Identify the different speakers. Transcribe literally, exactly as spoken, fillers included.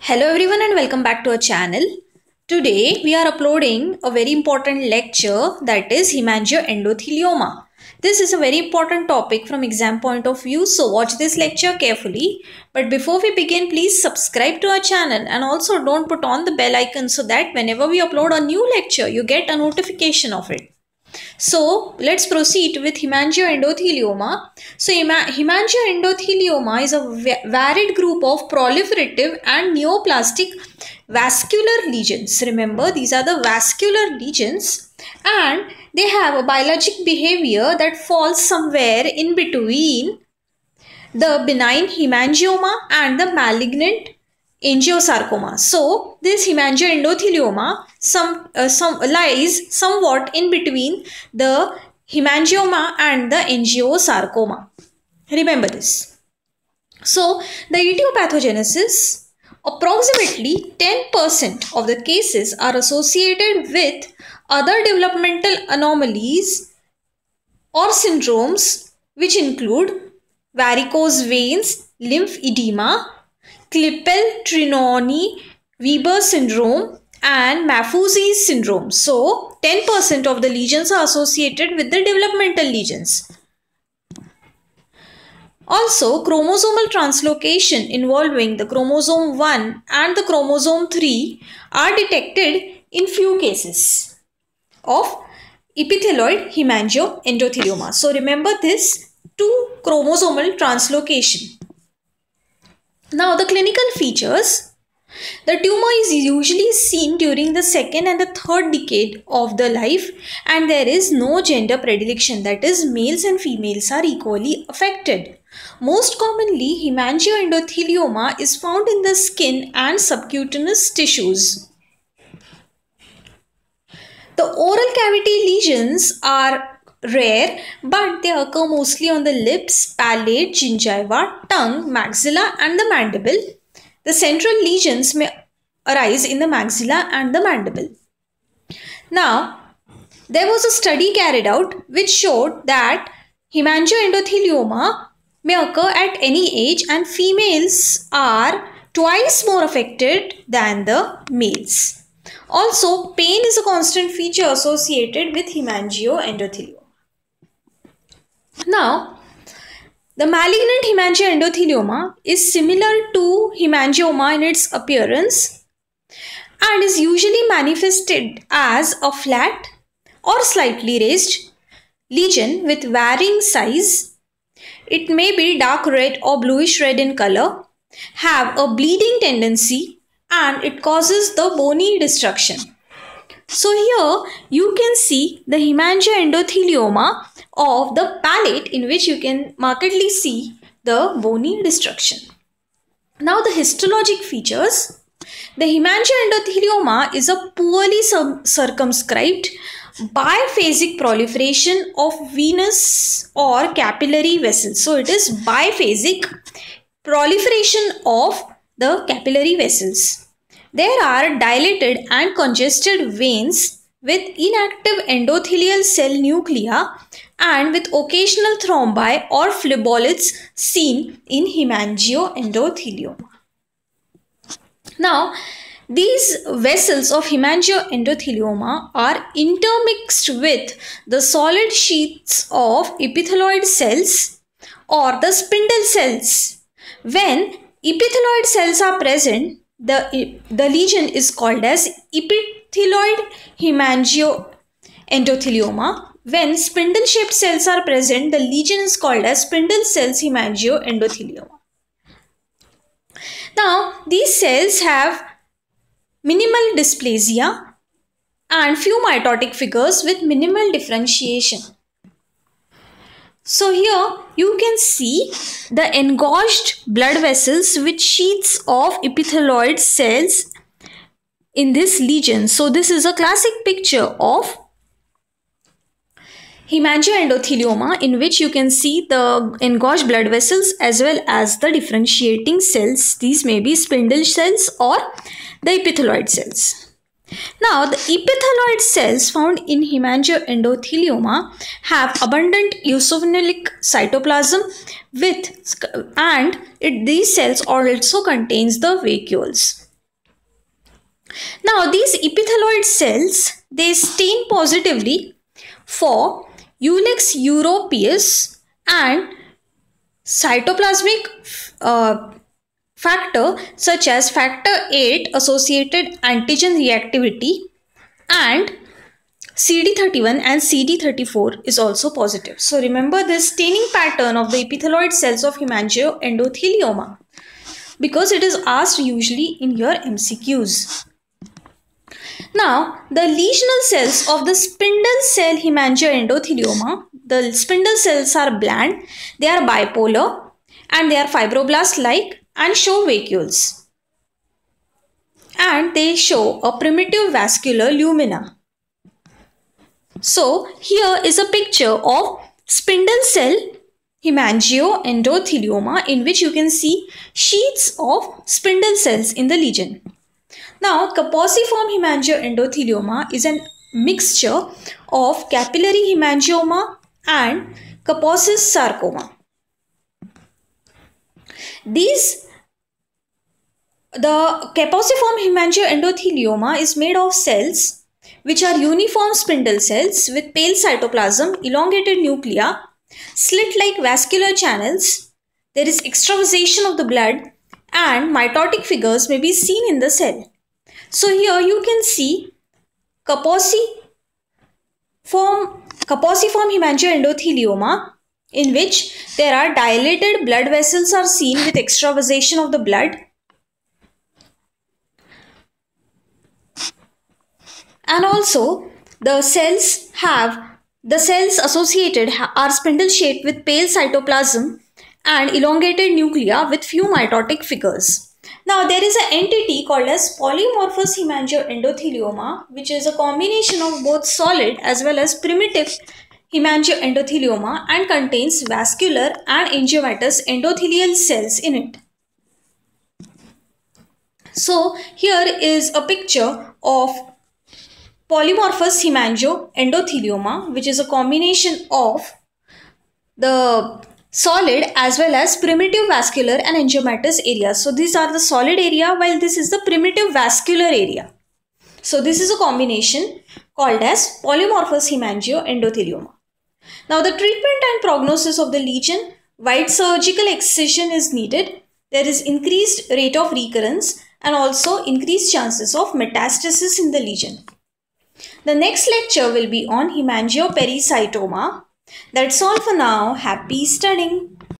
Speaker 1: Hello everyone and welcome back to our channel. Today we are uploading a very important lecture, that is hemangioendothelioma. This is a very important topic from exam point of view, so watch this lecture carefully. But before we begin, please subscribe to our channel and also don't put on the bell icon so that whenever we upload a new lecture you get a notification of it. So let's proceed with hemangioendothelioma. So hemangioendothelioma is a varied group of proliferative and neoplastic vascular lesions. Remember, these are the vascular lesions and they have a biologic behavior that falls somewhere in between the benign hemangioma and the malignant angiosarcoma. So this hemangioendothelioma some, uh, some lies somewhat in between the hemangioma and the angiosarcoma. Remember this. So the etiopathogenesis, approximately ten percent of the cases are associated with other developmental anomalies or syndromes which include varicose veins, lymphedema, Klippel-Trenaunay-Weber syndrome and Maffucci's syndrome. So ten percent of the lesions are associated with the developmental lesions. Also, chromosomal translocation involving the chromosome one and the chromosome three are detected in few cases of epithelioid hemangioendothelioma. So remember this, two chromosomal translocation. Now the clinical features. The tumor is usually seen during the second and the third decade of the life and there is no gender predilection, that is males and females are equally affected. Most commonly, hemangioendothelioma is found in the skin and subcutaneous tissues. The oral cavity lesions are rare, but they occur mostly on the lips, palate, gingiva, tongue, maxilla and the mandible. The central lesions may arise in the maxilla and the mandible. Now, there was a study carried out which showed that hemangioendothelioma may occur at any age and females are twice more affected than the males. Also, pain is a constant feature associated with hemangioendothelioma. Now, the malignant hemangioendothelioma is similar to hemangioma in its appearance and is usually manifested as a flat or slightly raised lesion with varying size. It may be dark red or bluish red in color, have a bleeding tendency and it causes the bony destruction. So here you can see the hemangioendothelioma of the palate in which you can markedly see the bony destruction. Now the histologic features. The hemangioendothelioma is a poorly circumscribed biphasic proliferation of venous or capillary vessels. So it is biphasic proliferation of the capillary vessels. There are dilated and congested veins with inactive endothelial cell nuclei and with occasional thrombi or phleboliths seen in hemangioendothelioma. Now, these vessels of hemangioendothelioma are intermixed with the solid sheaths of epithelioid cells or the spindle cells. When epithelioid cells are present, the, the lesion is called as epithelioid hemangioendothelioma. When spindle-shaped cells are present, the lesion is called as spindle cells hemangioendothelioma. Now, these cells have minimal dysplasia and few mitotic figures with minimal differentiation. So here you can see the engorged blood vessels with sheaths of epithelioid cells in this lesion. So this is a classic picture of hemangioendothelioma in which you can see the engorged blood vessels as well as the differentiating cells. These may be spindle cells or the epithelioid cells. Now, the epithelioid cells found in hemangioendothelioma have abundant eosinophilic cytoplasm with and it, these cells also contains the vacuoles. Now these epithelioid cells, they stain positively for Ilex europaeus and cytoplasmic uh, factor such as factor eight associated antigen reactivity, and C D thirty-one and C D thirty-four is also positive. So remember this staining pattern of the epithelioid cells of hemangioendothelioma, because it is asked usually in your M C Qs. Now, the lesional cells of the spindle cell hemangioendothelioma, the spindle cells are bland, they are bipolar, and they are fibroblast-like and show vacuoles. And they show a primitive vascular lumina. So, here is a picture of spindle cell hemangioendothelioma in which you can see sheets of spindle cells in the lesion. Now, Kaposiform hemangioendothelioma is a mixture of capillary hemangioma and Kaposis sarcoma. These, the Kaposiform hemangioendothelioma is made of cells which are uniform spindle cells with pale cytoplasm, elongated nuclei, slit-like vascular channels. There is extravasation of the blood and mitotic figures may be seen in the cell. So here you can see Kaposiform, Kaposiform hemangioendothelioma, in which there are dilated blood vessels are seen with extravasation of the blood, and also the cells have the cells associated are spindle shaped with pale cytoplasm and elongated nuclei with few mitotic figures. Now there is an entity called as polymorphous hemangioendothelioma, which is a combination of both solid as well as primitive hemangioendothelioma and contains vascular and angiomatous endothelial cells in it. So here is a picture of polymorphous hemangioendothelioma, which is a combination of the solid as well as primitive vascular and angiomatous areas. So these are the solid area while this is the primitive vascular area. So this is a combination called as polymorphous hemangioendothelioma. Now the treatment and prognosis of the lesion: wide surgical excision is needed. There is increased rate of recurrence and also increased chances of metastasis in the lesion. The next lecture will be on hemangiopericytoma. That's all for now. Happy studying.